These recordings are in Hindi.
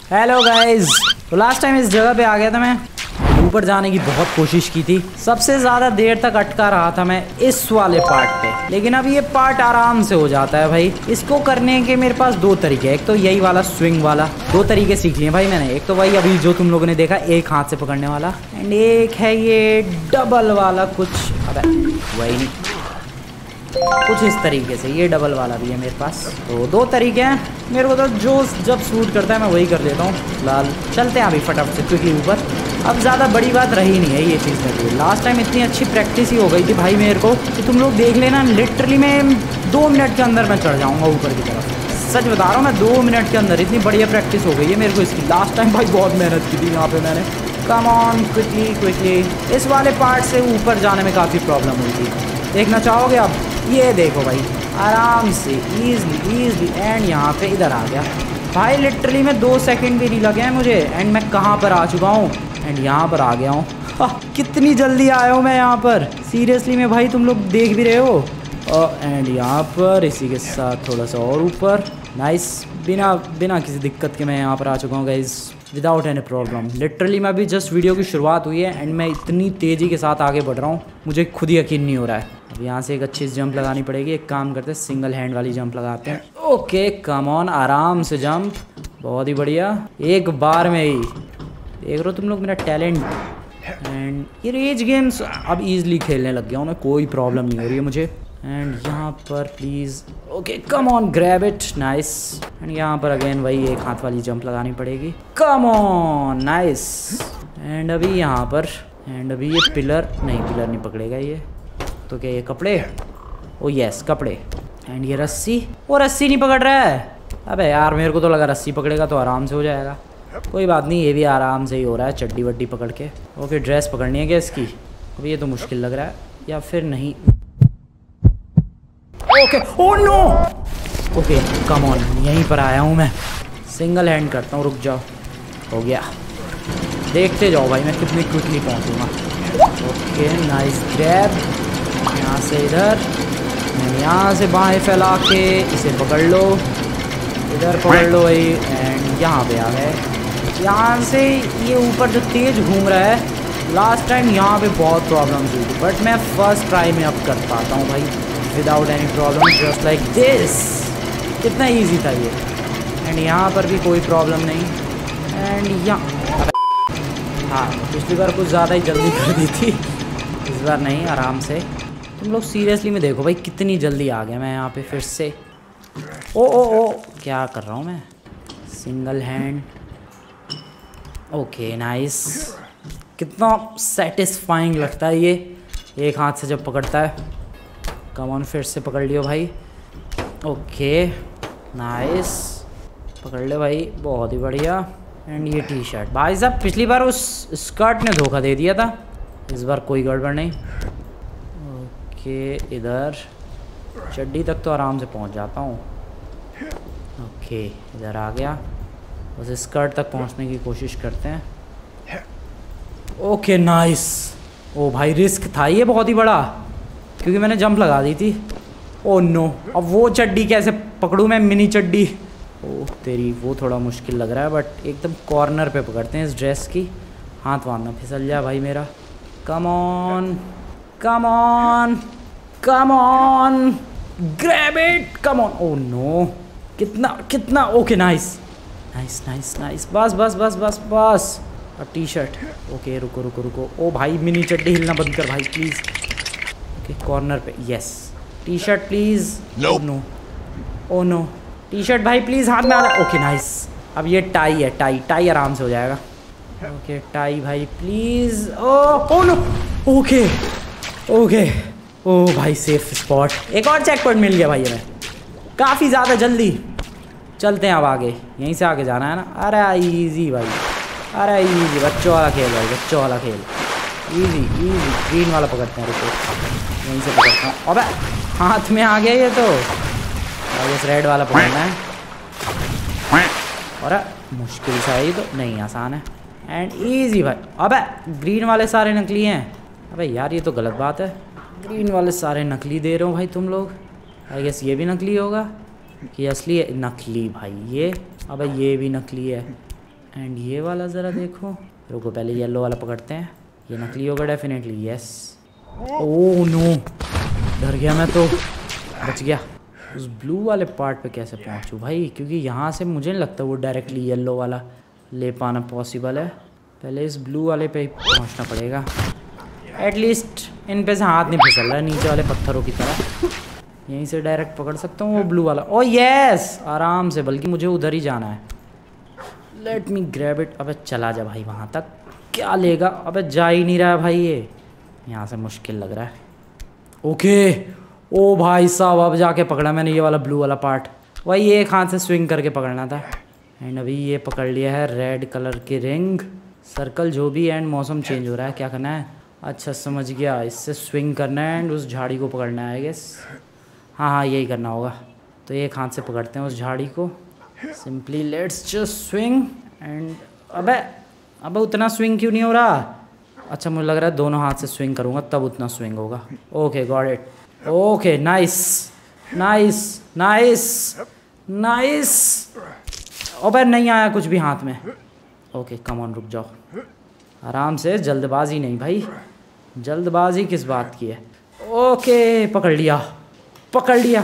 हेलो गाइस, तो लास्ट टाइम इस जगह पे आ गया था मैं। ऊपर जाने की बहुत कोशिश की थी, सबसे ज़्यादा देर तक अटका रहा था मैं इस वाले पार्ट पे, लेकिन अब ये पार्ट आराम से हो जाता है भाई। इसको करने के मेरे पास दो तरीके हैं, एक तो यही वाला स्विंग वाला, दो तरीके सीख लिए भाई मैंने। एक तो भाई अभी जो तुम लोगों ने देखा एक हाथ से पकड़ने वाला, एंड एक है ये डबल वाला कुछ, अबे वही नहीं, कुछ इस तरीके से। ये डबल वाला भी है मेरे पास, तो दो तरीके हैं। मेरे को तो जो जब सूट करता है मैं वही कर देता हूँ फिलहाल। चलते हैं अभी फटाफट से क्विकली ऊपर। अब ज़्यादा बड़ी बात रही नहीं है ये चीज़ में। लास्ट टाइम इतनी अच्छी प्रैक्टिस ही हो गई थी भाई मेरे को कि तुम लोग देख लेना, लिटरली मैं 2 मिनट के अंदर मैं चढ़ जाऊँगा ऊपर की तरफ। सच बता रहा हूँ मैं, 2 मिनट के अंदर इतनी बढ़िया प्रैक्टिस हो गई है मेरे को इसकी। लास्ट टाइम भाई बहुत मेहनत की थी यहाँ पे मैंने। Come on quickly. इस वाले पार्ट से ऊपर जाने में काफ़ी प्रॉब्लम हुई थी, देखना चाहोगे आप? ये देखो भाई, आराम से ईजली एंड यहाँ पे इधर आ गया भाई। लिटरली में 2 सेकंड भी नहीं लगे हैं मुझे, एंड मैं कहाँ पर आ चुका हूँ, एंड यहाँ पर आ गया हूँ। कितनी जल्दी आया हूँ मैं यहाँ पर, सीरियसली में भाई, तुम लोग देख भी रहे हो। एंड यहाँ पर इसी के साथ थोड़ा सा और ऊपर, नाइस। बिना किसी दिक्कत के मैं यहाँ पर आ चुका हूँ guys, without any problem. Literally मैं अभी जस्ट वीडियो की शुरुआत हुई है एंड मैं इतनी तेज़ी के साथ आगे बढ़ रहा हूँ, मुझे खुद ही यकीन नहीं हो रहा है। अब यहाँ से एक अच्छी जंप लगानी पड़ेगी। एक काम करते हैं, सिंगल हैंड वाली जंप लगाते हैं। ओके कम ऑन, आराम से जंप, बहुत ही बढ़िया, एक बार में ही। देख रहे हो तुम लोग मेरा टैलेंट। एंड ये रेज गेम्स अब ईजिली खेलने लग गया हूँ मैं, कोई प्रॉब्लम नहीं हो रही है मुझे। एंड यहाँ पर please, okay come on, grab it, nice. And यहाँ पर अगेन वही एक हाथ वाली जंप लगानी पड़ेगी। कम ऑन, नाइस। एंड अभी यहाँ पर, एंड अभी ये पिलर नहीं पकड़ेगा ये, तो क्या ये कपड़े? ओ यस कपड़े। एंड ये रस्सी, वो रस्सी नहीं पकड़ रहा है। अबे यार मेरे को तो लगा रस्सी पकड़ेगा तो आराम से हो जाएगा। कोई बात नहीं, ये भी आराम से ही हो रहा है, चड्डी वड्डी पकड़ के। ओके ड्रेस पकड़नी है क्या इसकी? अब ये तो मुश्किल लग रहा है, या फिर नहीं। Okay oh no, okay come on, यहीं पर आया हूँ मैं। सिंगल हैंड करता हूँ, रुक जाओ। हो गया, देखते जाओ भाई मैं कितनी क्विकली पहुँचूँगा। ओके नाइस ग्रैब, यहाँ से इधर, यहाँ से बाहें फैला के इसे पकड़ लो, इधर पकड़ लो भाई। एंड यहाँ पे आ गए। यहाँ से ये ऊपर जो तेज घूम रहा है, लास्ट टाइम यहाँ पे बहुत प्रॉब्लम हुई थी, बट मैं फर्स्ट ट्राई में अब कर पाता हूँ भाई, without any problem, just like this. कितना ईजी था ये। एंड यहाँ पर भी कोई प्रॉब्लम नहीं। एंड यहाँ, हाँ पिछली बार कुछ ज़्यादा ही जल्दी कर दी थी, इस बार नहीं, आराम से। तुम लोग सीरियसली में देखो भाई कितनी जल्दी आ गया मैं यहाँ पे फिर से। ओ क्या कर रहा हूँ मैं? Single hand, okay nice. कितना सेटिस्फाइंग लगता है ये एक हाथ से जब पकड़ता है। कम ऑन, फिर से पकड़ लियो भाई। ओके नाइस, पकड़ ले भाई, बहुत ही बढ़िया। एंड ये टी शर्ट, भाई साहब पिछली बार उस स्कर्ट ने धोखा दे दिया था, इस बार कोई गड़बड़ नहीं। ओके इधर चड्डी तक तो आराम से पहुंच जाता हूँ। ओके इधर आ गया, बस स्कर्ट तक पहुंचने की कोशिश करते हैं। Okay nice. ओ भाई रिस्क था ये बहुत ही बड़ा, क्योंकि मैंने जंप लगा दी थी। ओ नो, अब वो चड्डी कैसे पकड़ूँ मैं, मिनी चड्डी? ओह तेरी, वो थोड़ा मुश्किल लग रहा है, बट एकदम कॉर्नर पे पकड़ते हैं इस ड्रेस की। हाथ वाना फिसल जाए भाई मेरा। Come on come on come on, grab it, come on. Oh no, कितना okay nice nice nice nice, बस बस बस बस बस। और टी शर्ट, ओके रुको। ओ भाई मिनी चड्डी हिलना बंद कर भाई प्लीज़। ओके कॉर्नर पे, yes. T shirt please, no oh no, T shirt भाई प्लीज़ हाथ में आ जा। Okay nice. अब ये टाई है, टाई आराम से हो जाएगा। ओके टाई भाई please. Oh no, okay oh भाई सेफ स्पॉट, एक और चेक पॉइंट मिल गया भाई हमें, काफ़ी ज़्यादा जल्दी। चलते हैं अब आगे, यहीं से आगे जाना है ना। अरे इजी भाई, अरे इजी, बच्चों वाला खेल भाई, बच्चों वाला खेल, इजी। ग्रीन वाला पकड़ते हैं, रुको यहीं से पकड़ता हूँ। अबे हाथ में आ गया ये तो, इस रेड वाला पकड़ना है। और मुश्किल सा ही तो नहीं, आसान है एंड इजी भाई। अबे ग्रीन वाले सारे नकली हैं। अबे यार ये तो गलत बात है, ग्रीन वाले सारे नकली दे रहे हो भाई तुम लोग। आई गेस ये भी नकली होगा कि असली है? नकली भाई ये। अबे ये भी नकली है, एंड ये वाला ज़रा देखो। रुको पहले येलो वाला पकड़ते हैं। ये नकली होगा डेफिनेटली। यस। ओह नो, डर गया मैं तो। बच गया। उस ब्लू वाले पार्ट पे कैसे पहुंचूं भाई, क्योंकि यहाँ से मुझे नहीं लगता वो डायरेक्टली येलो वाला ले पाना पॉसिबल है। पहले इस ब्लू वाले पे ही पहुँचना पड़ेगा। एटलीस्ट इन पे से हाथ नहीं फिसल रहा है नीचे वाले पत्थरों की तरह। यहीं से डायरेक्ट पकड़ सकता हूँ वो ब्लू वाला। ओह यस, आराम से, बल्कि मुझे उधर ही जाना है। Let me grab it. अबे चला जा भाई वहाँ तक। क्या लेगा? अबे जा ही नहीं रहा है भाई ये। यहाँ से मुश्किल लग रहा है। ओके। ओ भाई साहब, अब जाके पकड़ा मैंने ये वाला ब्लू वाला पार्ट। वही एक हाथ से स्विंग करके पकड़ना था। एंड अभी ये पकड़ लिया है रेड कलर की रिंग, सर्कल जो भी। एंड मौसम चेंज हो रहा है, क्या करना है? अच्छा समझ गया, इससे स्विंग करना है एंड उस झाड़ी को पकड़ना है आई गेस। हाँ यही करना होगा। तो एक हाथ से पकड़ते हैं उस झाड़ी को। Simply let's just swing and अबे उतना स्विंग क्यों नहीं हो रहा? अच्छा मुझे लग रहा है दोनों हाथ से स्विंग करूँगा तब उतना स्विंग होगा। Okay got it. Okay nice nice nice nice. अबे नहीं आया कुछ भी हाथ में। ओके कम ऑन, रुक जाओ आराम से, जल्दबाजी नहीं भाई। जल्दबाजी किस बात की है? ओके पकड़ लिया पकड़ लिया।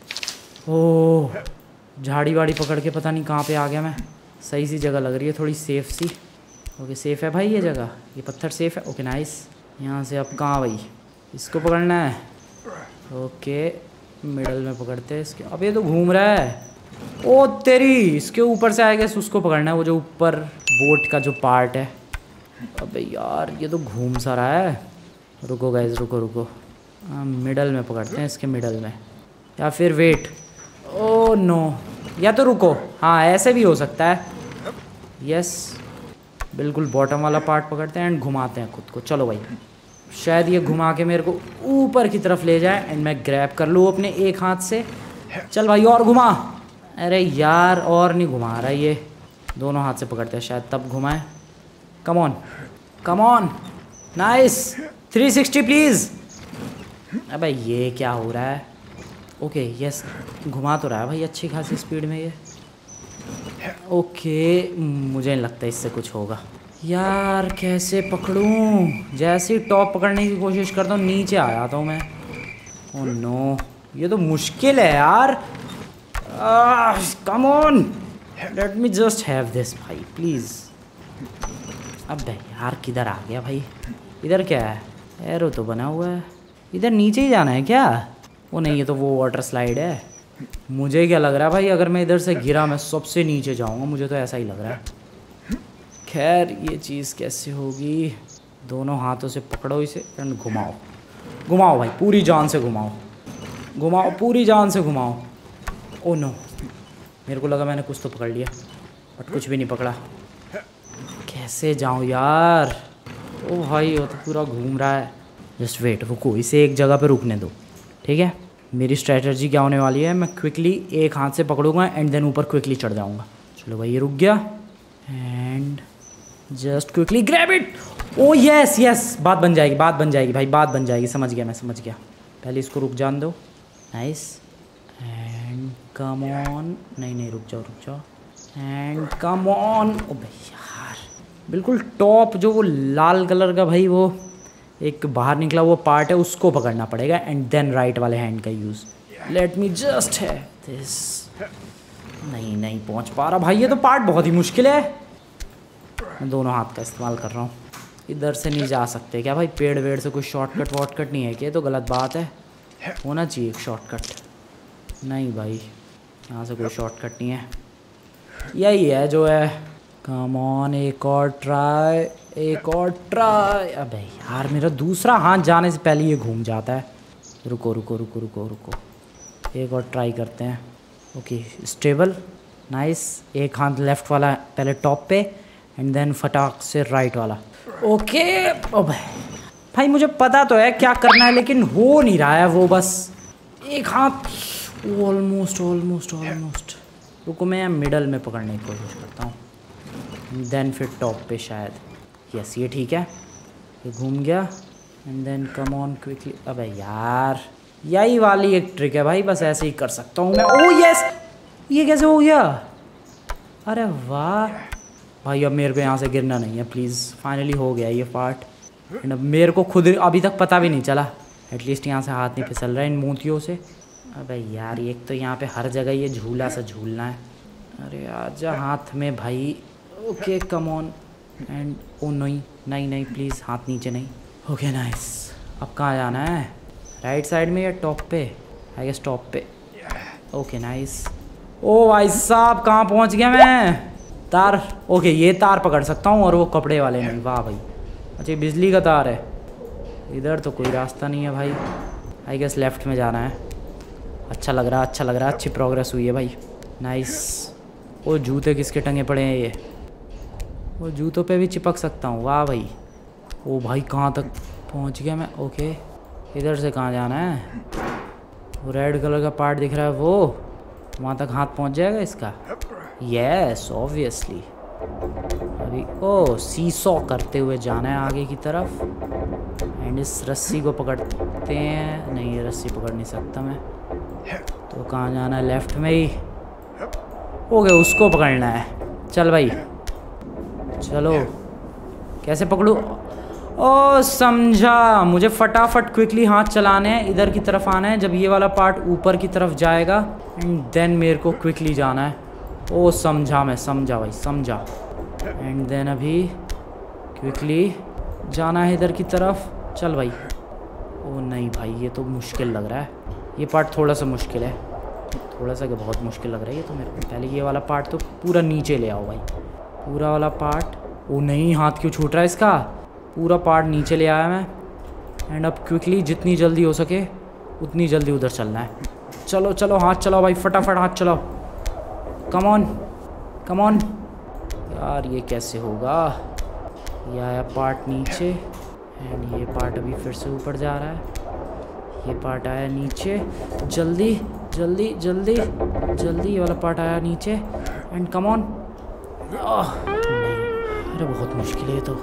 ओह झाड़ी वाड़ी पकड़ के पता नहीं कहाँ पे आ गया मैं। सही सी जगह लग रही है, थोड़ी सेफ सी। ओके सेफ है भाई ये जगह, ये पत्थर सेफ है। Okay nice. यहाँ से अब कहाँ भाई? इसको पकड़ना है। ओके मिडल में पकड़ते हैं इसके। अब ये तो घूम रहा है। ओ तेरी, इसके ऊपर से आएगा, उसको पकड़ना है, वो जो ऊपर बोट का जो पार्ट है। अबे यार ये तो घूम सा रहा है। रुको गाइस रुको। मिडल में पकड़ते हैं इसके, मिडल में। या फिर वेट, ओ नो, या तो रुको। हाँ ऐसे भी हो सकता है। यस बिल्कुल बॉटम वाला पार्ट पकड़ते हैं एंड घुमाते हैं खुद को। चलो भाई, शायद ये घुमा के मेरे को ऊपर की तरफ ले जाए एंड मैं ग्रैब कर लूँ अपने एक हाथ से। चल भाई और घुमा। अरे यार और नहीं घुमा रहा ये। दोनों हाथ से पकड़ते हैं शायद तब घुमाए। Come on come on, nice. 360 please. अबे ये क्या हो रहा है? ओके यस, घुमा तो रहा है भाई अच्छी खासी स्पीड में ये। ओके मुझे नहीं लगता इससे कुछ होगा। यार कैसे पकड़ूं? जैसे ही टॉप पकड़ने की कोशिश करता हूँ नीचे आ जाता हूँ मैं। ओह नो, ये तो मुश्किल है यार। Come on, let me just have this भाई प्लीज़। अबे यार किधर आ गया भाई? इधर क्या है? एरो तो बना हुआ है। इधर नीचे ही जाना है क्या? वो नहीं, ये तो वो वाटर स्लाइड है। मुझे क्या लग रहा है भाई, अगर मैं इधर से गिरा मैं सबसे नीचे जाऊंगा, मुझे तो ऐसा ही लग रहा है। खैर ये चीज़ कैसे होगी? दोनों हाथों से पकड़ो इसे एंड घुमाओ। घुमाओ भाई पूरी जान से घुमाओ। घुमाओ पूरी जान से घुमाओ। ओ नो, मेरे को लगा मैंने कुछ तो पकड़ लिया बट कुछ भी नहीं पकड़ा। कैसे जाऊँ यार? ओ भाई वो तो पूरा घूम रहा है। जस्ट वेट, रुको, इसे एक जगह पे रुकने दो, ठीक है? मेरी स्ट्रैटेजी क्या होने वाली है, मैं क्विकली एक हाथ से पकड़ूंगा एंड देन ऊपर क्विकली चढ़ जाऊंगा। चलो भाई ये रुक गया and just quickly grab it. Oh yes yes, बात बन जाएगी भाई, बात बन जाएगी। समझ गया मैं, समझ गया। पहले इसको रुक जान दो। Nice and come on. नहीं रुक जाओ एंड कम ऑन। ओ भाई यार बिल्कुल टॉप जो वो लाल कलर का भाई वो एक बाहर निकला वो पार्ट है, उसको पकड़ना पड़ेगा एंड देन राइट वाले हैंड का use. Let me just have this. नहीं पहुंच पा रहा भाई, ये तो पार्ट बहुत ही मुश्किल है। मैं दोनों हाथ का इस्तेमाल कर रहा हूँ। इधर से नहीं जा सकते क्या भाई? पेड़ वेड़ से कोई शॉर्टकट वॉर्टकट नहीं है क्या? तो गलत बात है, होना चाहिए एक शॉर्टकट। नहीं भाई यहाँ से कोई शॉर्टकट नहीं है, यही है जो है। कम ऑन, एक और ट्राई। अबे यार मेरा दूसरा हाथ जाने से पहले ये घूम जाता है। रुको। एक और ट्राई करते हैं। Okay stable, nice. एक हाथ लेफ्ट वाला पहले टॉप पे एंड देन फटाक से राइट वाला। ओके अबे भाई मुझे पता तो है क्या करना है लेकिन हो नहीं रहा है वो, बस एक हाथ। ऑलमोस्ट। रुको मैं मिडल में पकड़ने की कोशिश करता हूँ देन फिर टॉप पे शायद। यस ये ठीक है, ये घूम गया and then come on quickly. अबे यार यही वाली एक ट्रिक है भाई, बस ऐसे ही कर सकता हूँ मैं। ओह यस, ये कैसे हो गया? अरे वाह, भाई अब मेरे को यहाँ से गिरना नहीं है प्लीज़। फाइनली हो गया ये पार्ट। एंड अब मेरे को खुद अभी तक पता भी नहीं चला। एटलीस्ट यहाँ से हाथ नहीं फिसल रहा है इन मोतियों से। अबे यार एक तो यहाँ पे हर जगह ये झूला सा झूलना है। अरे आजा हाथ में भाई। Okay come on. And oh नहीं नहीं नहीं प्लीज़ हाथ नीचे नहीं। Okay nice. अब कहाँ जाना है? राइट साइड में या टॉप पे? आई गेस टॉप पे। Okay nice. ओ भाई साहब कहाँ पहुँच गया मैं? तार। ओके ये तार पकड़ सकता हूँ और वो कपड़े वाले नहीं। वाह भाई। अच्छा बिजली का तार है। इधर तो कोई रास्ता नहीं है भाई। आई गेस लेफ्ट में जाना है। अच्छा लग रहा है अच्छा लग रहा है। अच्छी प्रोग्रेस हुई है भाई। नाइस। वो जूते किसके टंगे पड़े हैं ये? वो जूतों पे भी चिपक सकता हूँ। वाह भाई। ओ भाई कहाँ तक पहुँच गया मैं? ओके इधर से कहाँ जाना है? वो रेड कलर का पार्ट दिख रहा है वो वहाँ तक हाथ पहुँच जाएगा इसका? Yes obviously. अभी ओ सीसॉ करते हुए जाना है आगे की तरफ। एंड इस रस्सी को पकड़ते हैं। नहीं ये रस्सी पकड़ नहीं सकता मैं। तो कहाँ जाना है? लेफ्ट में ही। ओके उसको पकड़ना है। चल भाई चलो। कैसे पकड़ूँ? ओ समझा। मुझे फटाफट क्विकली हाथ चलाने हैं। इधर की तरफ आना है जब ये वाला पार्ट ऊपर की तरफ जाएगा एंड देन मेरे को क्विकली जाना है। ओ समझा मैं समझा भाई समझा। एंड देन अभी क्विकली जाना है इधर की तरफ। चल भाई। ओ नहीं भाई ये तो मुश्किल लग रहा है। ये पार्ट थोड़ा सा मुश्किल है। थोड़ा सा बहुत मुश्किल लग रहा है ये तो मेरे को। पहले ये वाला पार्ट तो पूरा नीचे ले आओ भाई। पूरा वाला पार्ट। ओ नहीं हाथ क्यों छूट रहा है इसका? पूरा पार्ट नीचे ले आया मैं। एंड अब क्विकली जितनी जल्दी हो सके उतनी जल्दी उधर चलना है। चलो चलो हाथ चलाओ भाई फटाफट हाथ चलाओ। Come on come on. यार ये कैसे होगा? ये आया पार्ट नीचे एंड ये पार्ट अभी फिर से ऊपर जा रहा है। ये पार्ट आया नीचे। जल्दी जल्दी जल्दी जल्दी। ये वाला पार्ट आया नीचे एंड कम ऑन। नहीं अरे बहुत मुश्किल है ये तो।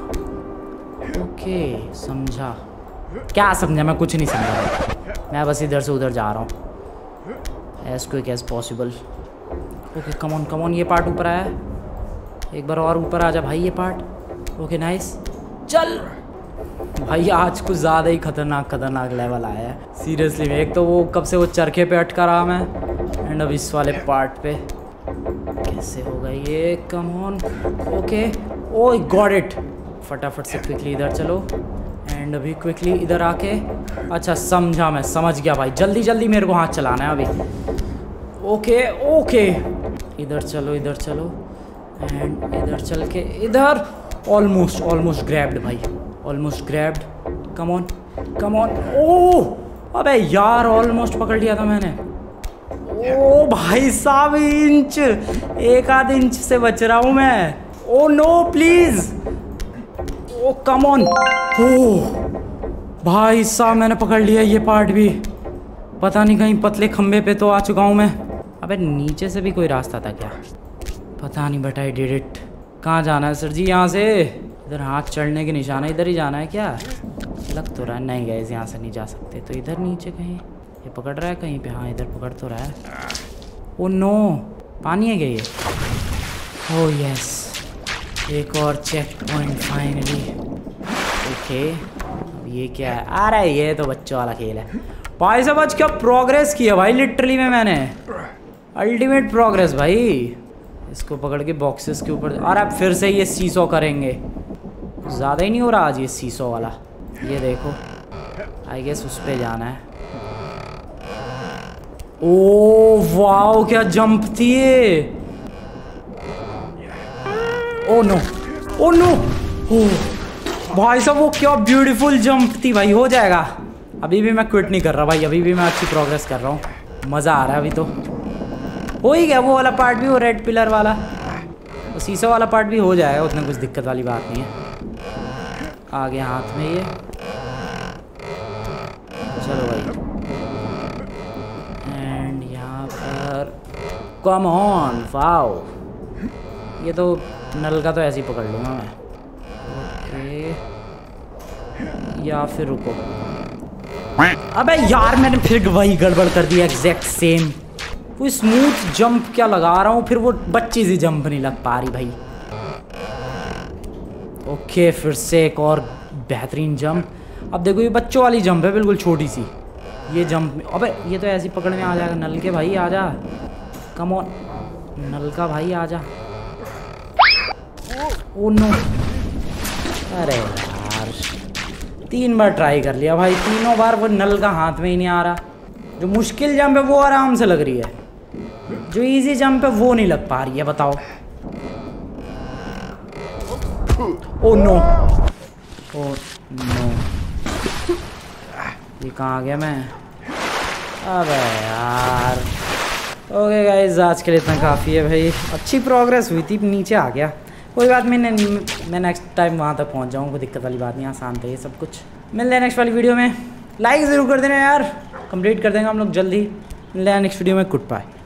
ओके समझा। क्या समझा? मैं कुछ नहीं समझा। मैं बस इधर से उधर जा रहा हूँ as quick as possible. Okay come on. ये पार्ट ऊपर आया। एक बार और ऊपर आ जा भाई ये पार्ट। Okay nice. चल भाई आज कुछ ज़्यादा ही खतरनाक लेवल आया है सीरियसली। एक तो वो कब से वो चरखे पे अटका रहा मैं एंड अब इस वाले पार्ट पे कैसे होगा ये? Come on. Okay oh got it. फटाफट से क्विकली इधर चलो एंड अभी क्विकली इधर आके। अच्छा समझा मैं समझ गया भाई। जल्दी जल्दी मेरे को हाथ चलाना है अभी। ओके ओके इधर चलो एंड इधर चल के इधर। ऑलमोस्ट ग्रैब्ड भाई। Almost grabbed. Come on. Oh अबे यार ऑलमोस्ट पकड़ लिया था मैंने। ओ भाई साहब इंच एक आध इंच से बच रहा हूँ मैं। Oh no please. Oh come on. Oh भाई साहब मैंने पकड़ लिया ये पार्ट भी। पता नहीं कहीं पतले खंबे पे तो आ चुका हूँ मैं। अबे नीचे से भी कोई रास्ता था क्या? पता नहीं बट आई डिड इट। कहाँ जाना है सर जी? यहाँ से इधर हाथ चढ़ने के निशान है। इधर ही जाना है क्या? लग तो रहा है। नहीं गाइस यहाँ से नहीं जा सकते। तो इधर नीचे कहीं ये पकड़ रहा है कहीं पे। हाँ इधर पकड़ तो रहा है। ओ नो पानी है क्या ये? ओह यस एक और चेक पॉइंट फाइनली। ओके अब ये क्या है? अरे ये तो बच्चों वाला खेल है भाई साहब। आज क्या प्रोग्रेस किया भाई लिटरली में मैंने। अल्टीमेट प्रोग्रेस भाई। इसको पकड़ के बॉक्सेस के ऊपर। और अब फिर से ये सीसो करेंगे। ज़्यादा ही नहीं हो रहा आज ये सीसो वाला। ये देखो आई गेस उस पे जाना है। ओ वाओ क्या जंप थी ये। ओ नो ओ भाई साहब वो क्या ब्यूटीफुल जंप थी भाई। हो जाएगा। अभी भी मैं क्विट नहीं कर रहा भाई। अभी भी मैं अच्छी प्रोग्रेस कर रहा हूँ। मज़ा आ रहा है अभी तो। हो ही गया वो वाला पार्ट भी। वो रेड पिलर वाला वो शीशा वाला पार्ट भी हो जाएगा। उतना कुछ दिक्कत वाली बात नहीं है। आ गया हाथ में ये। चलो भाई एंड यहाँ पर कम ऑन। वाओ ये तो नल का तो ऐसे ही पकड़ लूँगा मैं। ओके या फिर रुको। अबे यार मैंने फिर वही गड़बड़ कर दी एग्जैक्ट सेम। वो स्मूथ जंप क्या लगा रहा हूँ फिर वो बच्ची सी जंप नहीं लग पा रही भाई। ओके, फिर से एक और बेहतरीन जंप। अब देखो ये बच्चों वाली जंप है, बिल्कुल छोटी सी। ये जंप, अबे ये तो ऐसी पकड़ में आ जाएगा। नल के भाई आ जा, कम ऑन नल का भाई आ जा। ओ नो, अरे यार 3 बार ट्राई कर लिया भाई, तीनों बार वो नल का हाथ में ही नहीं आ रहा। जो मुश्किल जंप है वो आराम से लग रही है, जो इजी जंप है वो नहीं लग पा रही है, बताओ। ओ नो, ओ नो, ये कहाँ आ गया मैं? अबे यार। ओके गाइस, आज के लिए इतना काफ़ी है भाई। अच्छी प्रोग्रेस हुई थी, नीचे आ गया, कोई बात नहीं। मैं नेक्स्ट टाइम वहाँ तक पहुँच जाऊँ, कोई दिक्कत वाली बात नहीं, आसान था ये सब कुछ। मिलते हैं नेक्स्ट वाली वीडियो में। लाइक ज़रूर कर देना यार, कंप्लीट कर देंगे हम लोग जल्दी। मिलते हैं नेक्स्ट वीडियो में। Good bye.